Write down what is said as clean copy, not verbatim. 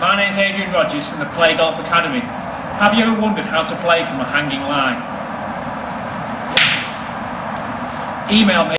My name's Adrian Rogers from the Play Golf Academy. Have you ever wondered how to play from a hanging line? Email me